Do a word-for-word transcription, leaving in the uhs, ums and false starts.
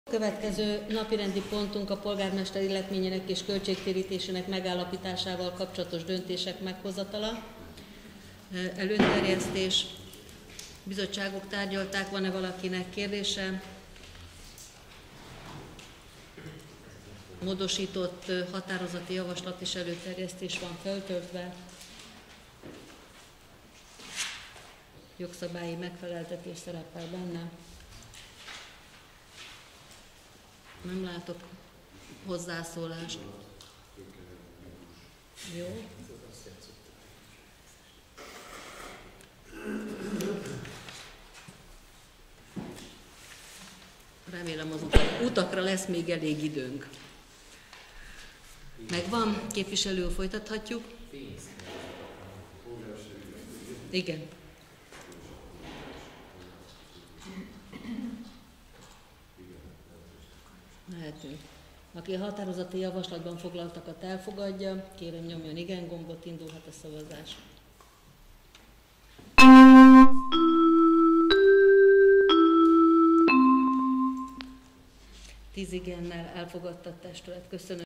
Következő napirendi pontunk a polgármester illetményének és költségtérítésének megállapításával kapcsolatos döntések meghozatala. Előterjesztés. Bizottságok tárgyalták, van-e valakinek kérdése? Módosított határozati javaslat és előterjesztés van feltöltve. Jogszabályi megfeleltetés szerepel benne. Nem látok hozzászólást. Jó. Remélem az utakra lesz még elég időnk. Megvan? Képviselő, folytathatjuk? Igen. Lehetünk. Aki a határozati javaslatban foglaltakat elfogadja, kérem nyomjon igen gombot, indulhat a szavazás. Tíz igennel elfogadta a testület. Köszönöm.